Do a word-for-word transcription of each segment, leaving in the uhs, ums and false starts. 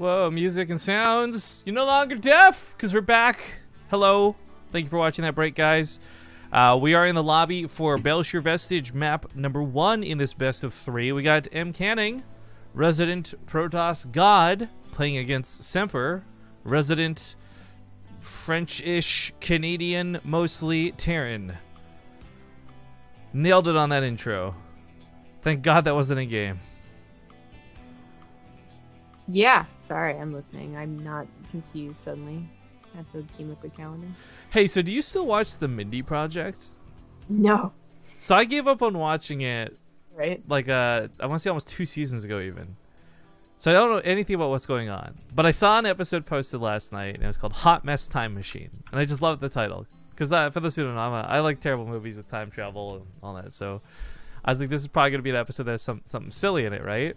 Whoa, music and sounds. You're no longer deaf because we're back. Hello. Thank you for watching that break, guys. Uh, we are in the lobby for Belshire Vestige map number one in this best of three. We got M. Canning, resident Protoss God, playing against Semper, resident French-ish Canadian, mostly Terran. Nailed it on that intro. Thank God that wasn't a game. Yeah, sorry, I'm listening. I'm not confused suddenly at the Team Liquid calendar. Hey, so do you still watch the Mindy Project? No. So I gave up on watching it, Right? like, uh, I want to say almost two seasons ago even. So I don't know anything about what's going on. But I saw an episode posted last night, and it was called Hot Mess Time Machine. And I just loved the title. Because uh, for those who don't know, I'm a, I like terrible movies with time travel and all that. So I was like, this is probably going to be an episode that has some, something silly in it, right?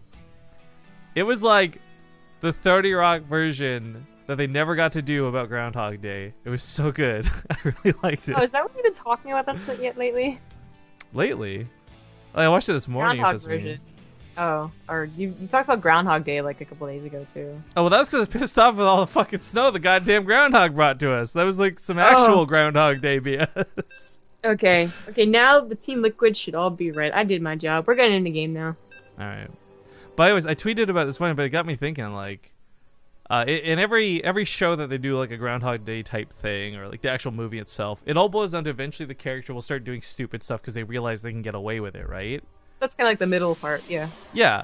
It was like the thirty Rock version that they never got to do about Groundhog Day. It was so good. I really liked it. Oh, is that what you've been talking about that yet lately? Lately? Like, I watched it this morning. Groundhog if that's version. Oh, or you, you talked about Groundhog Day like a couple days ago too. Oh, well, that was because I was pissed off with all the fucking snow the goddamn groundhog brought to us. That was like some actual Oh. Groundhog Day B S. Okay, okay, now the Team Liquid should all be right. I did my job. We're getting in the game now. All right. But anyways, I tweeted about this one, but it got me thinking, like, uh, in in every every show that they do, like a Groundhog Day type thing, or like the actual movie itself, it all boils down to eventually the character will start doing stupid stuff because they realize they can get away with it, right? That's kind of like the middle part, yeah. Yeah.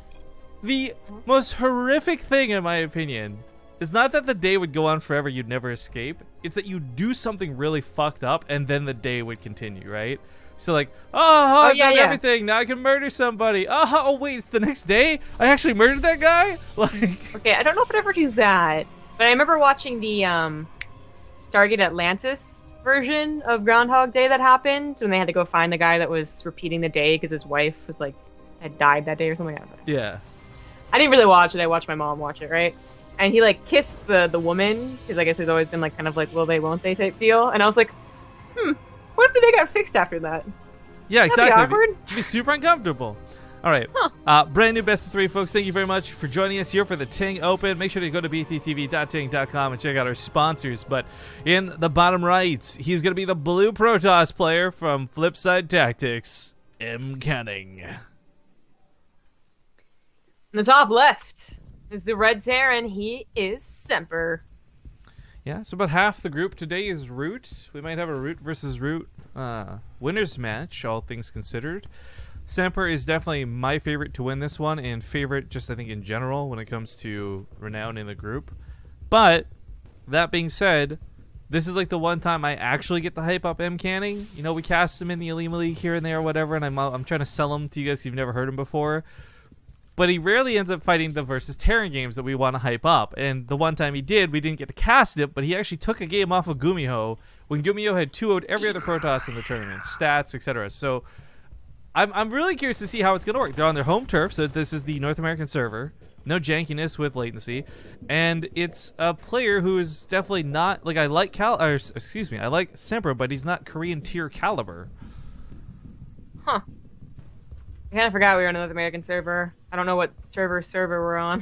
The most horrific thing, in my opinion, is not that the day would go on forever, you'd never escape. It's that you do something really fucked up, and then the day would continue, right? So like, oh, oh I've yeah, done yeah. everything. Now I can murder somebody. Oh, oh, wait, it's the next day? I actually murdered that guy? Like, Okay, I don't know if I'd ever do that, but I remember watching the um, Stargate Atlantis version of Groundhog Day that happened when they had to go find the guy that was repeating the day because his wife was like had died that day or something like that. yeah. I didn't really watch it. I watched my mom watch it, right? And he like kissed the the woman because I guess there's always been like kind of like will they won't they type deal. And I was like, hmm, what if they got fixed after that? Yeah, That'd be exactly. awkward. It'd be super uncomfortable. All right. Huh. Uh, brand new best of three, folks. Thank you very much for joining us here for the Ting Open. Make sure to go to b t t v dot ting dot com and check out our sponsors. But in the bottom right, he's going to be the blue Protoss player from Flipside Tactics, M. Canning. In the top left is the Red Terran. He is Semper. Yeah, so about half the group today is Root. We might have a Root versus Root uh, winners match, all things considered. Semper is definitely my favorite to win this one, and favorite just I think in general when it comes to renown in the group. But that being said, this is like the one time I actually get to hype up M. Canning. You know, we cast him in the Alima League here and there or whatever, and I'm I'm trying to sell him to you guys if you've never heard him before. But he rarely ends up fighting the versus Terran games that we want to hype up. And the one time he did, we didn't get to cast it, but he actually took a game off of Gumiho when Gumiho had two oh'd every other Protoss in the tournament, stats, et cetera. So I'm, I'm really curious to see how it's going to work. They're on their home turf, so this is the North American server. No jankiness with latency. And it's a player who is definitely not, like, I like Cal, or, excuse me, I like Semper, but he's not Korean tier caliber. Huh. I kind of forgot we were on a North American server. I don't know what server server we're on.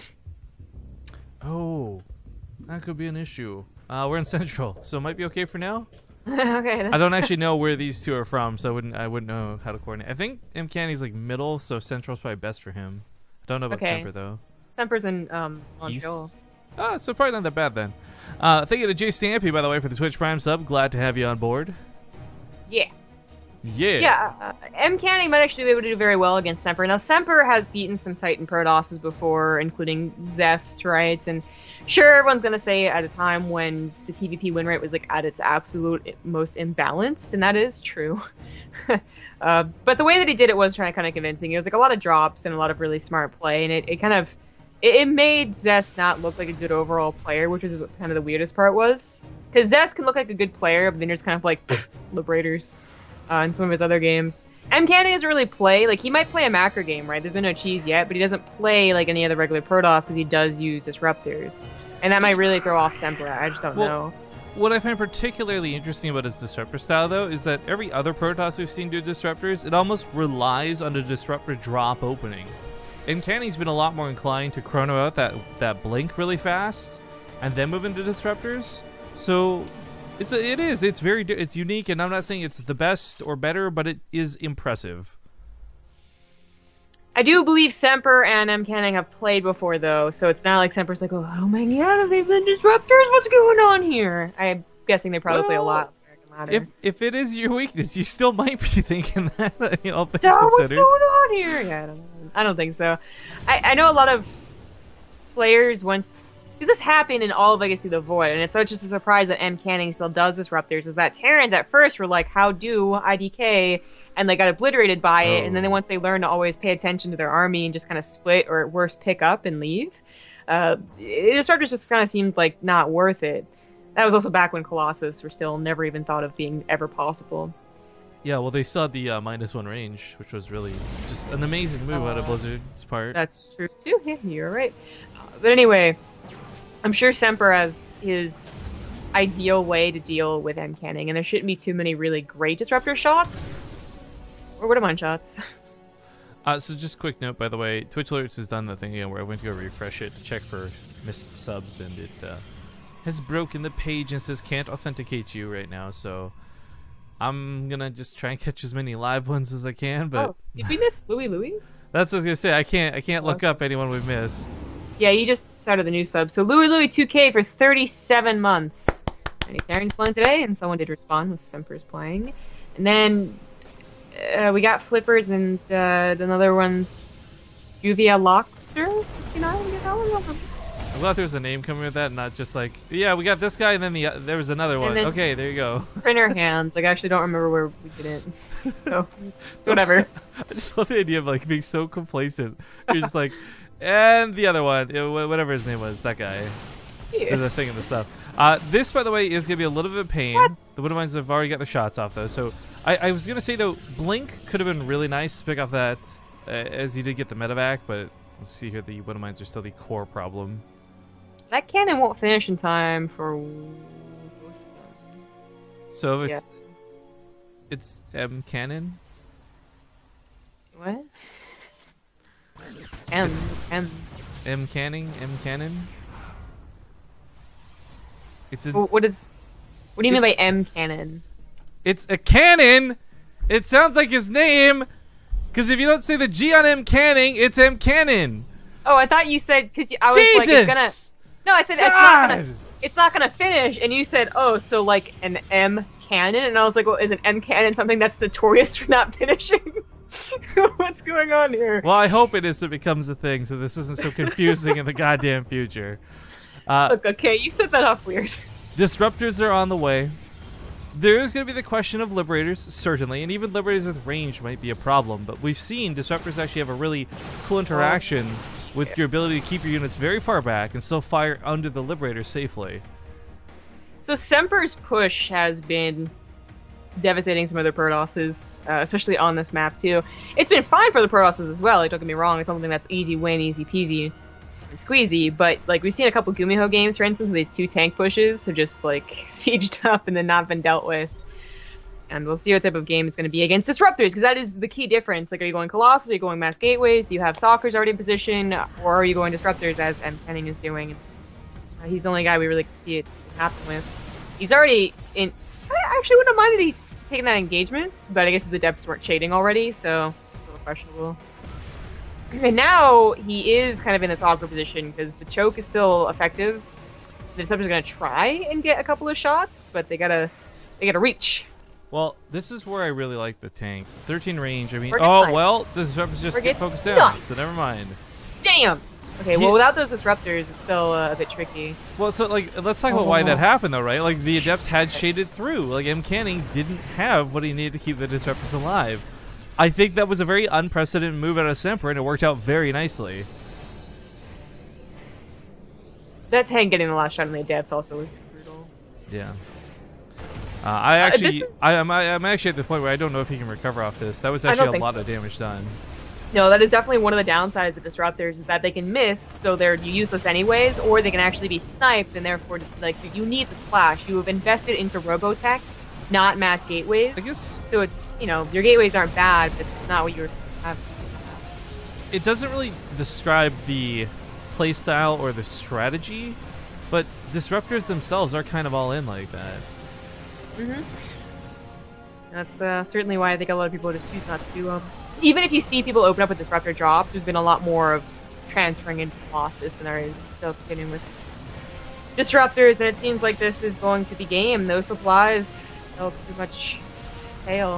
Oh, that could be an issue. Uh, we're in Central, so it might be okay for now. Okay. Then. I don't actually know where these two are from, so I wouldn't I wouldn't know how to coordinate. I think M. Canning's like middle, so Central's probably best for him. I don't know about Okay. Semper though. Semper's in um East. Montreal. Oh, so probably not that bad then. Uh, thank you to Jay Stampy, by the way, for the Twitch Prime sub. Glad to have you on board. Yeah. Yeah. Yeah, uh, M. Canning might actually be able to do very well against Semper. Now, Semper has beaten some Titan Protosses before, including Zest, right? And sure, everyone's going to say at a time when the T V P win rate was like at its absolute most imbalanced, and that is true. uh, but the way that he did it was kind of kind of convincing. It was like a lot of drops and a lot of really smart play, and it, it kind of it, it made Zest not look like a good overall player, which is what kind of the weirdest part was. Because Zest can look like a good player, but then you're just kind of like Liberators. Uh, in some of his other games. M. Canning doesn't really play, like, he might play a macro game, right? There's been no cheese yet, but he doesn't play like any other regular Protoss because he does use Disruptors. And that might really throw off Semper, I just don't Well, know. What I find particularly interesting about his Disruptor style, though, is that every other Protoss we've seen do Disruptors, it almost relies on a Disruptor drop opening. And Canning's been a lot more inclined to chrono out that, that blink really fast and then move into disruptors. So it's a, it is. It's very it's unique, and I'm not saying it's the best or better, but it is impressive. I do believe Semper and M. Canning have played before, though, so it's not like Semper's like, oh, oh my god, they've been disruptors? What's going on here? I'm guessing they probably well, play a lot. If if it is your weakness, you still might be thinking that. You know, all things oh, what's considered. going on here? Yeah, I don't know. I don't think so. I, I know a lot of players once, because this happened in all of Legacy of the Void, and it's such a surprise that M. Canning still does disruptors, is that Terrans at first were like, how do I D K? And they got obliterated by it, oh. and then once they learned to always pay attention to their army and just kind of split, or at worst pick up and leave, uh, disruptors just kind of seemed like not worth it. That was also back when Colossus were still never even thought of being ever possible. Yeah, well, they still had the uh, minus one range, which was really just an amazing move uh, out of Blizzard's part. That's true, too. Yeah, you're right. Uh, but anyway, I'm sure Semper has his ideal way to deal with M. Canning, and there shouldn't be too many really great disruptor shots. Or Widowmine shots. Uh, so just quick note, by the way, Twitch Alerts has done the thing again where I went to go refresh it to check for missed subs, and it uh, has broken the page and says can't authenticate you right now, so I'm gonna just try and catch as many live ones as I can. But oh, did we miss Louie Louie? That's what I was gonna say. I can't I can't look okay. up anyone we've missed. Yeah, you just started the new sub. So Louie Louie two K for thirty-seven months. Any Terrans playing today, and someone did respond with Semper's playing. And then uh, we got Flippers and uh, another one, Juvia Loxer. You know, I'm glad there's a name coming with that, not just like, yeah, we got this guy, and then the uh, there was another one. Okay, there you go. Printer hands. Like, I actually don't remember where we did it. So, whatever. I just love the idea of like being so complacent. You're just like, and the other one, whatever his name was, that guy. Yeah. There's a thing in the stuff. Uh, this, by the way, is going to be a little bit of pain. What? The Widowmines have already got the shots off, though. So I, I was going to say, though, Blink could have been really nice to pick off that, uh, as you did get the medevac, but let's see here, the Widowmines are still the core problem. That cannon won't finish in time for... So if it's... Yeah. It's M. Cannon? What? M. M. M. Canning? M. Cannon? It's a, what is... What do you mean by M. Cannon? It's a cannon! It sounds like his name! Because if you don't say the G on M. Canning, it's M. Cannon! Oh, I thought you said... Because I was Jesus! like, it's gonna... No, I said, it's not, gonna, it's not gonna finish, and you said, oh, so like an M cannon? And I was like, well, is an M cannon something that's notorious for not finishing? What's going on here? Well, I hope it is so it becomes a thing, so this isn't so confusing in the goddamn future. Uh, Look, okay, you set that off weird. Disruptors are on the way. There is going to be the question of Liberators, certainly, and even Liberators with range might be a problem, but we've seen Disruptors actually have a really cool interaction oh. with yeah. your ability to keep your units very far back and still fire under the Liberator safely. So Semper's push has been devastating some other Protosses, uh, especially on this map too. It's been fine for the Protosses as well, like, don't get me wrong, it's something that's easy win, easy peasy, and squeezy, but like we've seen a couple Gumiho games, for instance, with these two tank pushes, so just like sieged up and then not been dealt with. And we'll see what type of game it's going to be against Disruptors, because that is the key difference. Like, are you going Colossus, are you going Mass Gateways, do you have Stalkers already in position, or are you going Disruptors, as M. Canning is doing? Uh, he's the only guy we really see it happen with. He's already in... I actually wouldn't have minded he taking that engagement, but I guess his Adepts weren't shading already, so it's a little questionable. And now he is kind of in this awkward position, because the choke is still effective. The Disruptors are going to try and get a couple of shots, but they gotta, they gotta reach. Well, this is where I really like the tanks. thirteen range, I mean... Oh, nice. Well, the Disruptors just get focused down, so never mind. Damn! Okay, well, without those Disruptors, it's still uh, a bit tricky. Well, so, like, let's talk oh. about why that happened, though, right? Like, the Adepts had shaded through. Like, M. Canning didn't have what he needed to keep the Disruptors alive. I think that was a very unprecedented move out of Semper, and it worked out very nicely. That tank getting the last shot on the Adepts also was brutal. Yeah. Uh, I actually, uh, is... I, I'm, I'm actually at the point where I don't know if he can recover off this. That was actually a lot so. of damage done. No, that is definitely one of the downsides of Disruptors, is that they can miss, so they're useless anyways, or they can actually be sniped, and therefore just, like, you need the splash. You have invested into Robotech, not Mass Gateways. I guess... So, it's, you know, your gateways aren't bad, but it's not what you're have. it doesn't really describe the playstyle or the strategy, but disruptors themselves are kind of all in like that. Mm-hmm. That's uh, certainly why I think a lot of people just choose not to do them. Even if you see people open up with disruptor drop, there's been a lot more of transferring into Colossus than there is still getting with disruptors, and it seems like this is going to be game. Those supplies, they'll pretty much fail.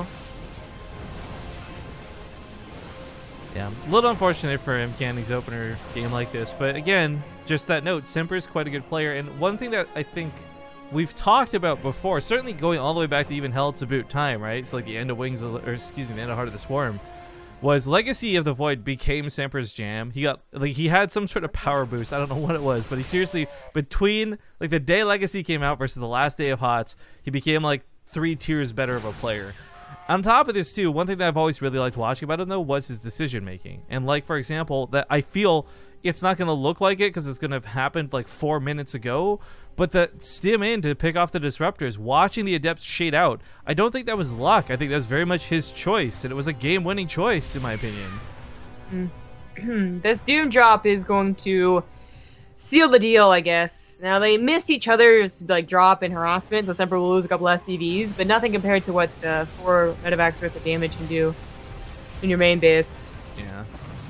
Yeah, a little unfortunate for MCanning's opener game like this, but again, just that note, Semper's quite a good player, and one thing that I think we've talked about before, certainly going all the way back to even Hell, It's About Time, right? So like the end of Wings, of, or excuse me, the end of Heart of the Swarm, was Legacy of the Void became Semper's jam. He got, like, he had some sort of power boost. I don't know what it was, but he seriously, between, like, the day Legacy came out versus the last day of HOTS, he became, like, three tiers better of a player. On top of this, too, one thing that I've always really liked watching about him, though, was his decision-making. And, like, for example, that I feel it's not going to look like it because it's going to have happened, like, four minutes ago, but the stim in to pick off the disruptors, watching the Adepts shade out, I don't think that was luck. I think that was very much his choice, and it was a game-winning choice, in my opinion. Mm. This Doom drop is going to seal the deal, I guess. Now, they missed each other's like drop and harassment, so Semper will lose a couple S C Vs, but nothing compared to what uh, four medevacs worth of damage can do in your main base. Yeah.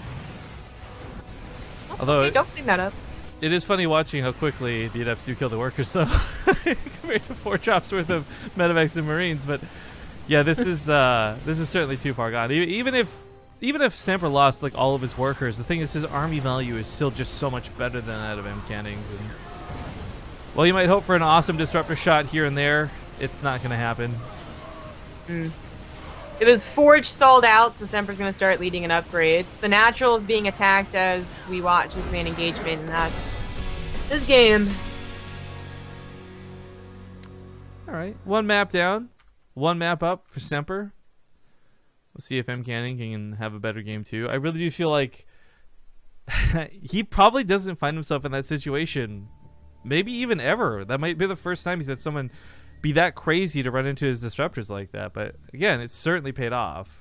Oh, Although okay, don't clean that up. It is funny watching how quickly the Adepts do kill the workers, so compared to four drops worth of medevacs and Marines. But yeah, this is uh, this is certainly too far gone. Even if even if Semper lost like all of his workers, the thing is his army value is still just so much better than that of MCanning's. And well, you might hope for an awesome disruptor shot here and there. It's not going to happen. Mm. It was Forge stalled out, so Semper's going to start leading an upgrade. The Natural is being attacked as we watch his main engagement in that this game. All right, one map down, one map up for Semper. We'll see if MCanning can have a better game too. I really do feel like he probably doesn't find himself in that situation, maybe even ever. That might be the first time he's had someone be that crazy to run into his disruptors like that. But again, it's certainly paid off.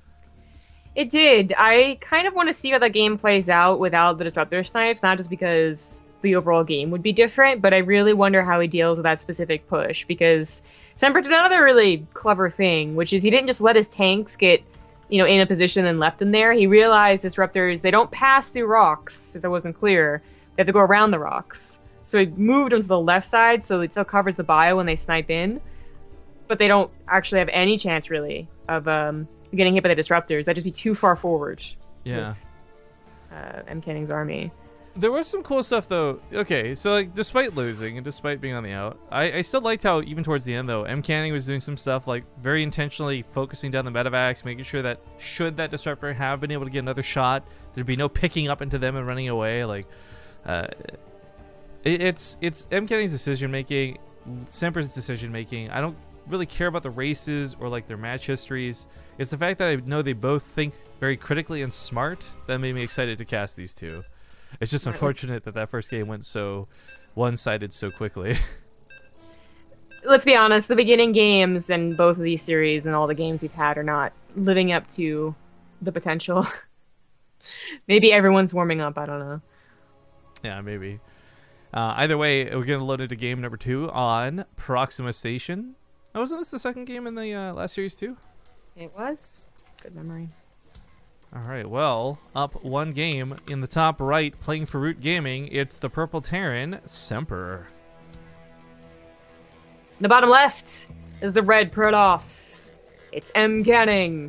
It did. I kind of want to see how the game plays out without the disruptor snipes, not just because the overall game would be different, but I really wonder how he deals with that specific push, because Semper did another really clever thing, which is he didn't just let his tanks get, you know, in a position and left them there. He realized disruptors, they don't pass through rocks, if that wasn't clear. They have to go around the rocks. So he moved them to the left side so it still covers the bio when they snipe in, but they don't actually have any chance, really, of um, getting hit by the disruptors. That'd just be too far forward. Yeah. With, uh, MCanning's army. There was some cool stuff, though. Okay, so like despite losing and despite being on the out, I, I still liked how even towards the end, though, MCanning was doing some stuff like very intentionally focusing down the medevacs, making sure that should that disruptor have been able to get another shot, there'd be no picking up into them and running away. Like, uh, it, it's it's MCanning's decision making, Semper's decision making. I don't really care about the races or like their match histories. It's the fact that I know they both think very critically and smart that made me excited to cast these two. It's just unfortunate that that first game went so one-sided so quickly. Let's be honest, the beginning games in both of these series and all the games we've had are not living up to the potential. Maybe everyone's warming up, I don't know. Yeah, maybe. Uh, either way, we're going to load into game number two on Proxima Station. Oh, wasn't this the second game in the uh, last series too? It was. Good memory. All right, well, up one game in the top right, playing for Root Gaming, it's the Purple Terran, Semper. In the bottom left is the red Protoss. It's MCanning.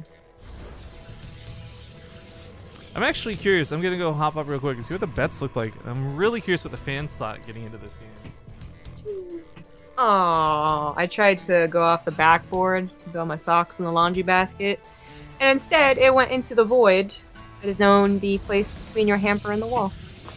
I'm actually curious. I'm going to go hop up real quick and see what the bets look like. I'm really curious what the fans thought getting into this game. Aww, I tried to go off the backboard, throw my socks in the laundry basket, and instead it went into the void that is known the place between your hamper and the wall.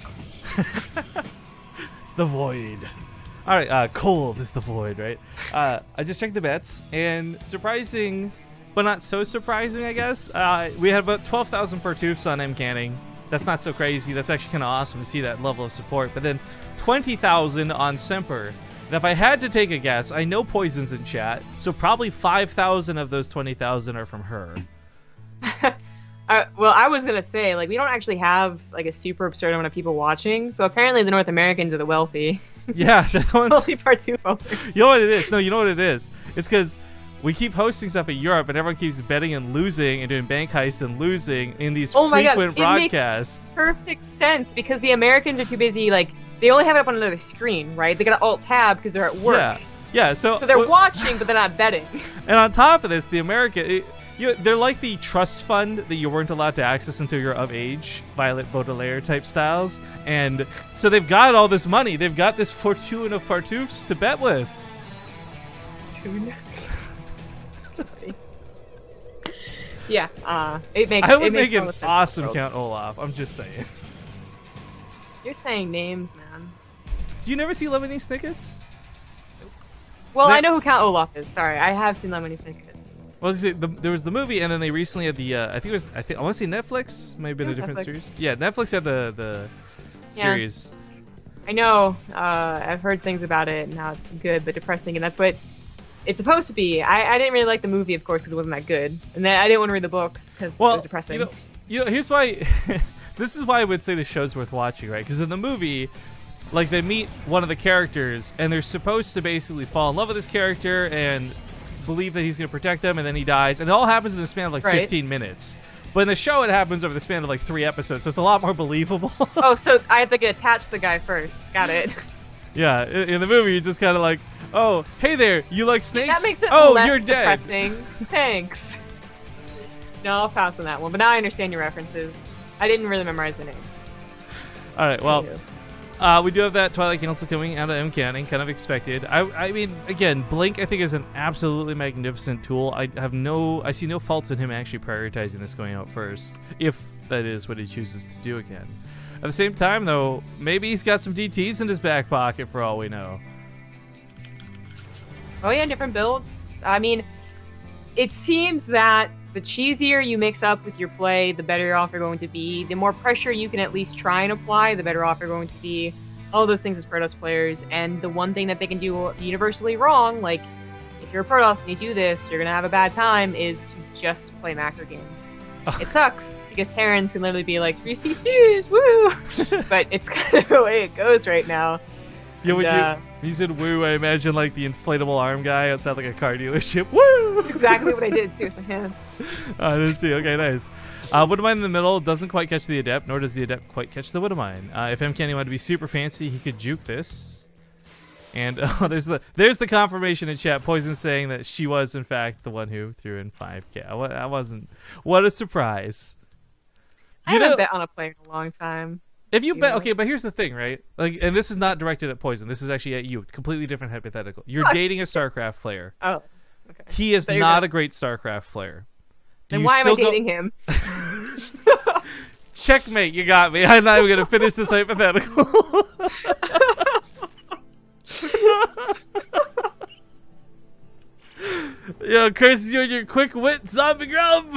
The void. All right, uh, cold is the void, right? Uh, I just checked the bets, and surprising, but not so surprising, I guess. Uh, we had about twelve thousand per tubes on MCanning. That's not so crazy. That's actually kind of awesome to see that level of support. But then twenty thousand on Semper. And if I had to take a guess, I know Poison's in chat, so probably five thousand of those twenty thousand are from her. Uh, well, I was gonna say, like, we don't actually have like a super absurd amount of people watching. So apparently, the North Americans are the wealthy. Yeah, the ones. Wealthy Partouf owners. You know what it is? No, you know what it is? It's because we keep hosting stuff in Europe, and everyone keeps betting and losing and doing bank heists and losing in these Oh my God, frequent it makes broadcasts. Perfect sense because the Americans are too busy. Like, they only have it up on another screen, right? They got to alt tab because they're at work. Yeah, yeah. So, So they're well, watching, but they're not betting. and on top of this, the American. It, you, they're like the trust fund that you weren't allowed to access until you're of age, Violet Baudelaire type styles, and so they've got all this money. They've got this fortune of Partoufs to bet with. Dude. Yeah, uh, it makes. I it would makes make all an the sense in the awesome world. Count Olaf. I'm just saying. You're saying names, man. Do you never see Lemony Snickets? Well, That- I know who Count Olaf is. Sorry, I have seen Lemony Snickets. Well, see, the, there was the movie, and then they recently had the. Uh, I think it was. I think I want to say Netflix. Might have been It a was different Netflix. series. Yeah, Netflix had the the Yeah. series. I know. Uh, I've heard things about it and how it's good but depressing, and that's what it's supposed to be. I, I didn't really like the movie, of course, because it wasn't that good, and then I didn't want to read the books because Well, it was depressing. You know, you know, here's why. This is why I would say the show's worth watching, right? Because in the movie, like they meet one of the characters, and they're supposed to basically fall in love with this character and believe that he's going to protect them, and then he dies, and it all happens in the span of like Right. fifteen minutes. But in the show, it happens over the span of like three episodes, so it's a lot more believable. Oh, so I have to get attached to the guy first. Got it. Yeah, in, in the movie, you're just kind of like, oh, hey there, you like snakes? That makes it oh, less you're dead. depressing. Thanks. No, I'll pass on that one. But now I understand your references. I didn't really memorize the names. All right, well, Anywho. uh, we do have that Twilight Council coming out of M Canning, kind of expected. I, I mean, again, Blink, I think, is an absolutely magnificent tool. I have no, I see no faults in him actually prioritizing this going out first, if that is what he chooses to do again. At the same time, though, maybe he's got some D Ts in his back pocket for all we know. Oh yeah, different builds. I mean, it seems that the cheesier you mix up with your play, the better off you're going to be. The more pressure you can at least try and apply, the better off you're going to be. All those things as Protoss players, and the one thing that they can do universally wrong, like if you're a Protoss and you do this, you're gonna have a bad time, is to just play macro games. It sucks because Terrans can literally be like three C Cs, woo! But it's kind of the way it goes right now. Yeah, when And, uh, you, when you said woo, I imagine like the inflatable arm guy outside like a car dealership. Woo! Exactly what I did too with my hands. I didn't see. Okay, nice. Uh, Widowmine in the middle doesn't quite catch the Adept, nor does the Adept quite catch the Widowmine. Uh, if M Candy wanted to be super fancy, he could juke this. And oh, there's the there's the confirmation in chat. Poison saying that she was in fact the one who threw in five K. I, wa- I wasn't. What a surprise! I You haven't know- bet on a player in a long time. If you You bet, know? okay, but here's the thing, right? Like, and this is not directed at Poison. This is actually at you. Completely different hypothetical. You're Fuck. dating a StarCraft player. Oh, okay. He is So you're not gonna- a great StarCraft player. Do Then you why am I still go- dating him? Checkmate, you got me. I'm not even going to finish this hypothetical. Yo, curses you and your quick wit, zombie grub.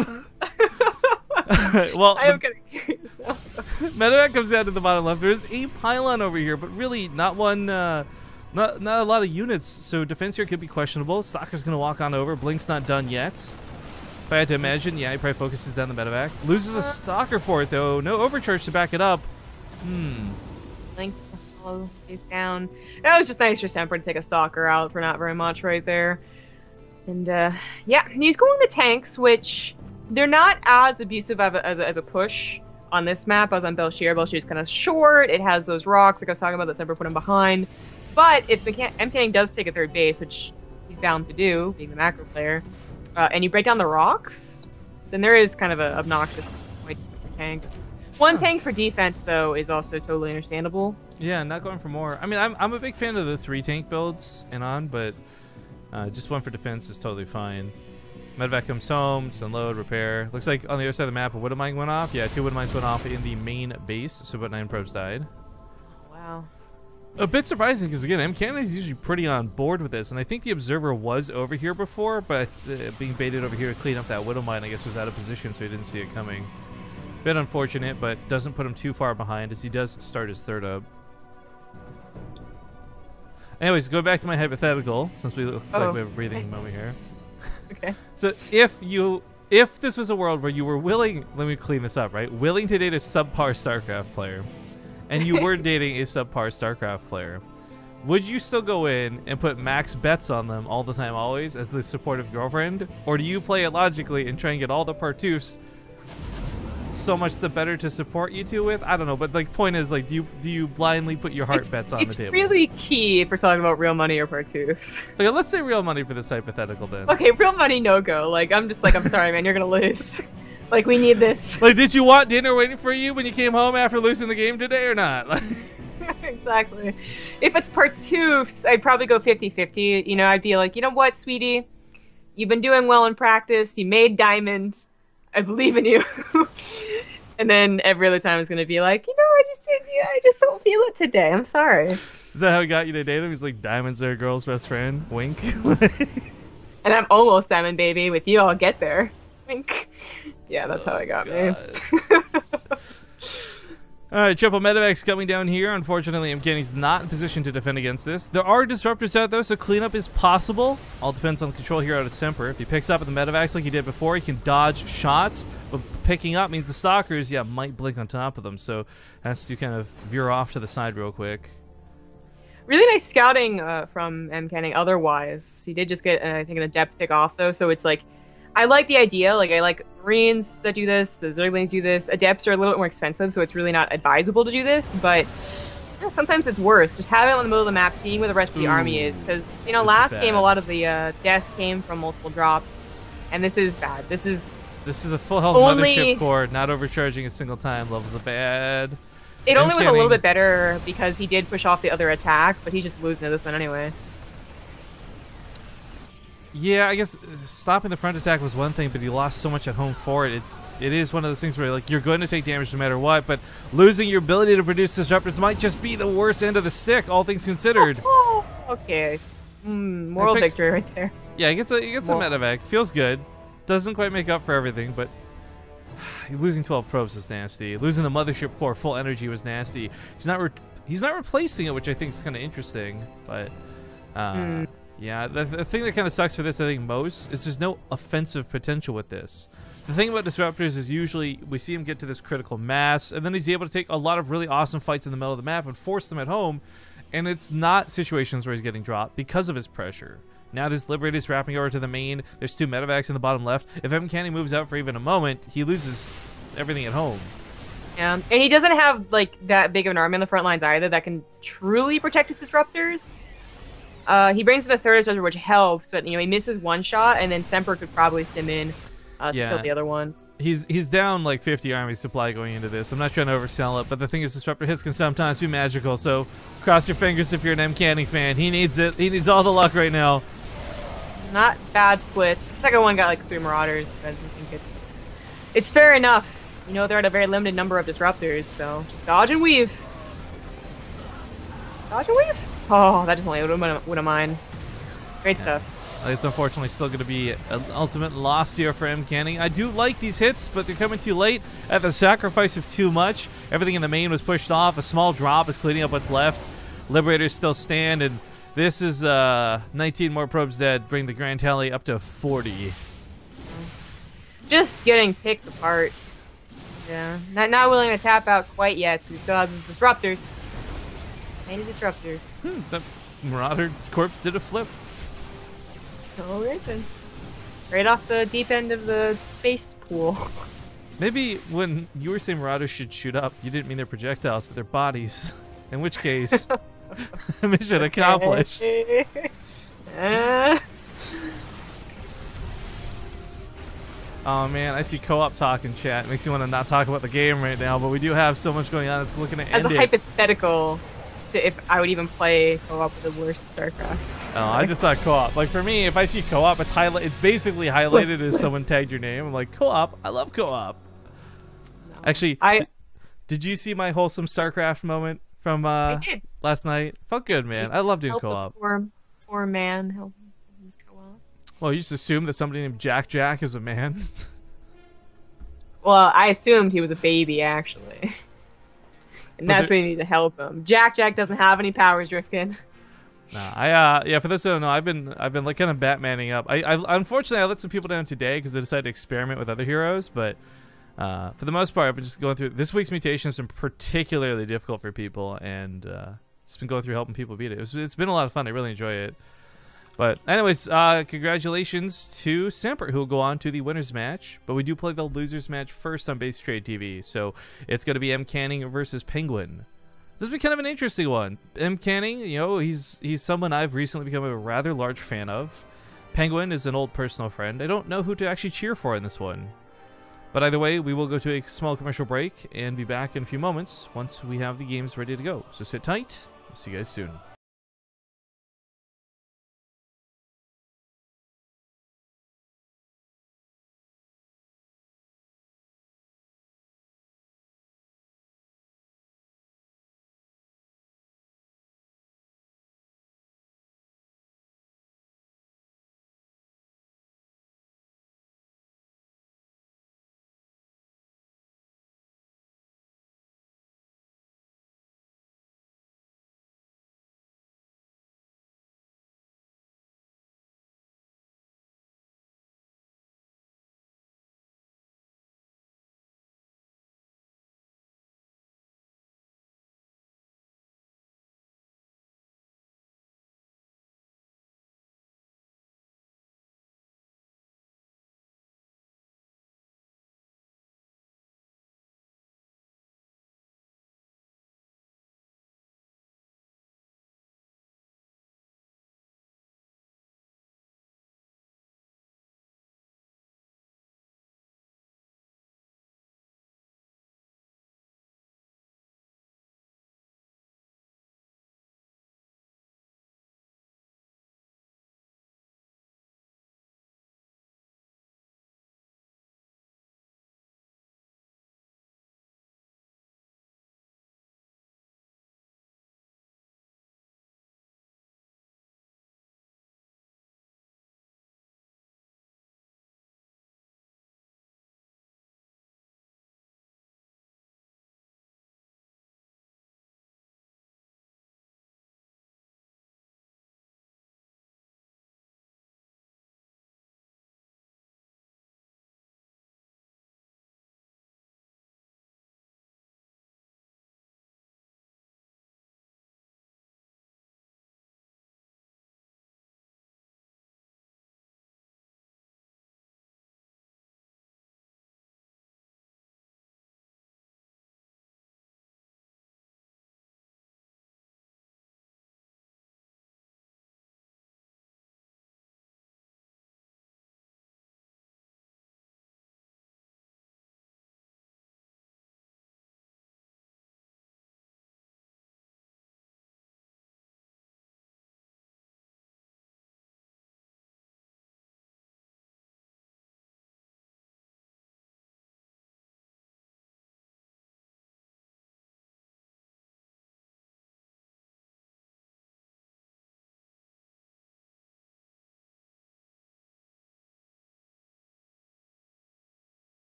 well, I am the getting curious now. medevac comes down to the bottom left. There's a pylon over here, but really not one, uh, not not a lot of units. So defense here could be questionable. Stalker's going to walk on over. Blink's not done yet. If I had to imagine, yeah, he probably focuses down the medevac. Loses a Stalker for it, though. No overcharge to back it up. Hmm. Link, follow, face down. That was just nice for Semper to take a stalker out for not very much right there. And uh, yeah, he's going to tanks, which they're not as abusive of a, as, a, as a push on this map as on Belshir. Belshir's kind of short. It has those rocks like I was talking about that Semper put him behind. But if the M K does take a third base, which he's bound to do, being the macro player, uh, and you break down the rocks, then there is kind of an obnoxious point for tanks. One Huh. tank for defense, though, is also totally understandable. Yeah, not going for more. I mean, I'm, I'm a big fan of the three tank builds and on, but uh, just one for defense is totally fine. Medevac comes home, just unload, repair. Looks like on the other side of the map, a Widowmine went off. Yeah, two Widowmines went off in the main base, so about nine probes died. Wow. A bit surprising because, again, M Canada is usually pretty on board with this, and I think the Observer was over here before, but uh, being baited over here to clean up that Widowmine, I guess, was out of position, so he didn't see it coming. Bit unfortunate, but doesn't put him too far behind as he does start his third up. Anyways, go back to my hypothetical, since we looks Oh, like we have a breathing okay. moment here. Okay. So if you if this was a world where you were willing, let me clean this up, right? Willing to date a subpar StarCraft player, and you were dating a subpar StarCraft player, would you still go in and put max bets on them all the time, always, as the supportive girlfriend? Or do you play it logically and try and get all the partoofs so much the better to support you two with? I don't know, but like, point is, like, do you do you blindly put your heart it's, bets on it's the table? It's really key if we're talking about real money or partoofs. Okay, let's say real money for this hypothetical then. Okay, real money, no go. Like, I'm just like, I'm sorry, man, you're gonna lose. Like, we need this. Like, did you want dinner waiting for you when you came home after losing the game today or not? Like, exactly. If it's partoofs, I'd probably go fifty fifty. You know, I'd be like, you know what, sweetie? You've been doing well in practice. You made diamond. I believe in you. And then every other time is going to be like, you know, I just did, yeah, I just don't feel it today. I'm sorry. Is that how he got you to date him? He's like, diamonds are a girl's best friend. Wink. And I'm almost diamond baby. With you, I'll get there. Wink. Yeah, that's how I got me. All right, triple medevacs coming down here. Unfortunately, Mckenny's not in position to defend against this. There are disruptors out though, so cleanup is possible. All depends on the control here out of Semper. If he picks up at the medevacs like he did before, he can dodge shots. But picking up means the stalkers, yeah, might blink on top of them. So has to kind of veer off to the side real quick. Really nice scouting uh, from Mkenny. Otherwise, he did just get, uh, I think, an adept pick off though. So it's like, I like the idea. Like, I like Marines that do this. The Zerglings do this. Adepts are a little bit more expensive, so it's really not advisable to do this. But you know, sometimes it's worth just having it in the middle of the map, seeing where the rest of the Ooh, army is. Because you know, this last is game bad. a lot of the uh, death came from multiple drops, and this is bad. This is This is a full health Only- mothership core, not overcharging a single time. Levels are bad. it. Only was a Mkenny- little bit better because he did push off the other attack, but he's just losing to this one anyway. Yeah, I guess uh, stopping the front attack was one thing, but he lost so much at home for it. It's it is one of those things where like you're going to take damage no matter what, but losing your ability to produce disruptors might just be the worst end of the stick, all things considered. Oh, okay. Mm, moral picks- victory right there. Yeah, he gets a he gets a Well- medevac. Feels good. Doesn't quite make up for everything, but losing twelve probes was nasty. Losing the mothership core full energy was nasty. He's not re- he's not replacing it, which I think is kind of interesting, but. Uh, Mm. Yeah, the, the thing that kind of sucks for this, I think, most, is there's no offensive potential with this. The thing about Disruptors is usually we see him get to this critical mass, and then he's able to take a lot of really awesome fights in the middle of the map and force them at home, and it's not situations where he's getting dropped because of his pressure. Now there's Liberators wrapping over to the main, there's two medevacs in the bottom left. If Mkenny moves out for even a moment, he loses everything at home. Yeah, and he doesn't have like that big of an army on the front lines either that can truly protect his disruptors. Uh, he brings in the third disruptor, which helps, but you know he misses one shot, and then Semper could probably sim in uh, to Yeah. kill the other one. He's he's down like fifty army supply going into this. I'm not trying to oversell it, but the thing is, disruptor hits can sometimes be magical. So cross your fingers if you're an Mkenny fan. He needs it. He needs all the luck right now. Not bad splits. The second one got like three Marauders, but I think it's it's fair enough. You know they're at a very limited number of disruptors, so just dodge and weave. Dodge and weave. Oh, that just only would have would have mine. Great Yeah. stuff. It's unfortunately still going to be an ultimate loss here for Mkenny. I do like these hits, but they're coming too late at the sacrifice of too much. Everything in the main was pushed off. A small drop is cleaning up what's left. Liberators still stand, and this is uh, nineteen more probes dead, bring the grand tally up to forty. Just getting picked apart. Yeah, not not willing to tap out quite yet because he still has his disruptors. Any disruptors? Hmm, the Marauder corpse did a flip. All right then. Right off the deep end of the space pool. Maybe when you were saying Marauders should shoot up, you didn't mean their projectiles, but their bodies. In which case, mission accomplished. Uh, Oh man, I see co-op talk in chat. Makes me want to not talk about the game right now, but we do have so much going on. It's looking to as end a it. hypothetical, to if I would even play co-op with the worst StarCraft. Oh, I just thought co-op. Like for me, if I see co-op, it's highlight. It's basically highlighted if someone tagged your name. I'm like co-op. I love co-op. No. Actually, I th- did you see my wholesome StarCraft moment from uh, I did. last night? Felt good, man. I love doing helped a co-op. Poor, poor man. Help his co-op. Well, you just assume that somebody named Jack Jack is a man. Well, I assumed he was a baby actually, and But that's there- why you need to help him. Jack Jack doesn't have any powers, Rifkin. Nah, I uh yeah. For those who don't know, I've been I've been like kind of Batmaning up. I, I unfortunately I let some people down today because they decided to experiment with other heroes, but uh, for the most part, I've been just going through this week's mutation has been particularly difficult for people, and uh, just been going through helping people beat it. It was, it's been a lot of fun. I really enjoy it. But anyways, uh, congratulations to Samper, who will go on to the winners match. But we do play the losers match first on Base Trade T V, so it's going to be M. Canning versus Penguin. This will be kind of an interesting one. M. Canning, you know, he's he's someone I've recently become a rather large fan of. Penguin is an old personal friend. I don't know who to actually cheer for in this one. But either way, we will go to a small commercial break and be back in a few moments once we have the games ready to go. So sit tight. We'll see you guys soon.